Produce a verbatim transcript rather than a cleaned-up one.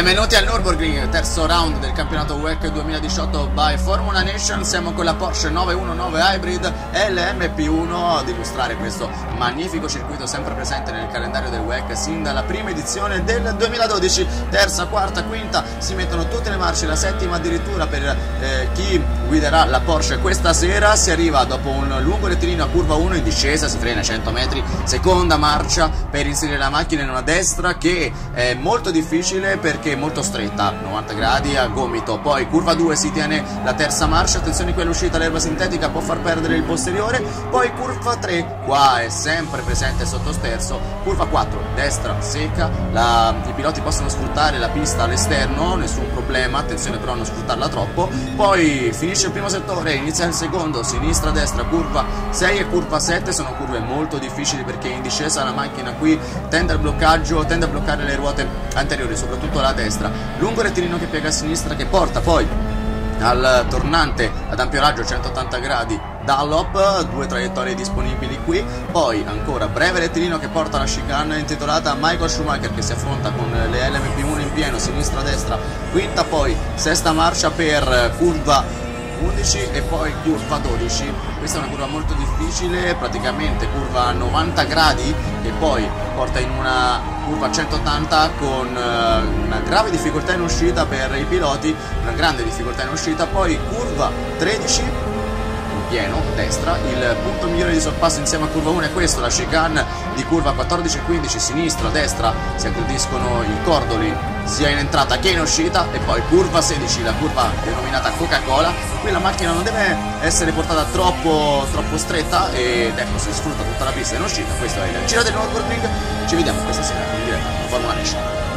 Benvenuti al Nürburgring, terzo round del campionato W E C duemiladiciotto by Formula Nation. Siamo con la Porsche nove uno nove Hybrid L M P uno ad illustrare questo magnifico circuito sempre presente nel calendario del W E C sin dalla prima edizione del duemiladodici. Terza, quarta, quinta, si mettono tutte le marce, la settima addirittura per eh, chi guiderà la Porsche questa sera. Si arriva dopo un lungo rettilineo a curva uno in discesa, si frena cento metri, seconda marcia per inserire la macchina in una destra che è molto difficile perché è molto stretta, novanta gradi a gomito. Poi curva due si tiene la terza marcia, attenzione qui all'uscita, l'erba sintetica può far perdere il posteriore. Poi curva tre, qua è sempre presente sottosterzo. Curva quattro, destra secca, la, i piloti possono sfruttare la pista all'esterno, nessun problema, attenzione però a non sfruttarla troppo. Poi finisce il primo settore, inizia il secondo, sinistra destra, curva sei e curva sette, sono curve molto difficili perché in discesa la macchina qui tende al bloccaggio, tende a bloccare le ruote anteriori, soprattutto la destra. Lungo rettilineo che piega a sinistra che porta poi al tornante ad ampio raggio centottanta gradi Dunlop, due traiettorie disponibili qui. Poi ancora breve rettilineo che porta alla chicane intitolata Michael Schumacher che si affronta con le L M P uno in pieno, sinistra destra, quinta, poi sesta marcia per curva undici e poi curva dodici. Questa è una curva molto difficile, praticamente curva a novanta gradi che poi porta in una curva a centottanta con uh, una grave difficoltà in uscita per i piloti, una grande difficoltà in uscita. Poi curva tredici in pieno, destra, il punto migliore di sorpasso insieme a curva uno è questo, la chicane di curva quattordici e quindici, sinistra, destra, si aggrediscono i cordoli sia in entrata che in uscita. E poi curva sedici, la curva denominata Coca-Cola. Qui la macchina non deve essere portata troppo, troppo stretta ed ecco, si sfrutta tutta la pista in uscita. Questo è il giro del Nürburgring, ci vediamo questa sera in diretta a Formula Nation.